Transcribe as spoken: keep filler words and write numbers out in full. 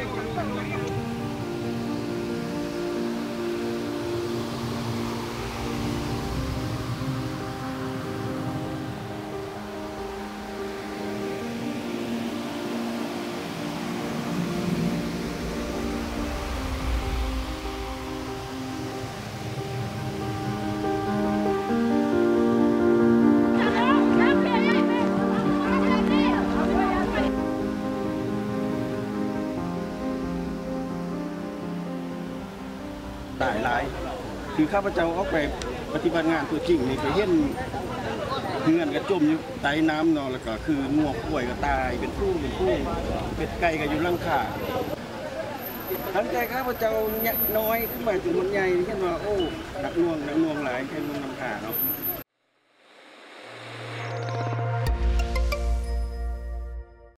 ตายหลายคือข้าพเจ้าออกไปปฏิบัติงานตัวจริงนี่ไปเห็นเงื่อนกระจมอยู่ใต้น้ำเนาะแล้วก็คืองัวป่วยก็ตายเป็นผู้เป็นผู้เป็ดไก่ก็อยู่ลังค่าทั้งแต่ข้าพเจ้าน้อยขึ้นมาถึงมันใหญ่เห็นว่าโอ้หนักน่วงหนักน่วงหลายแค่น่วงน้ำขาเนาะ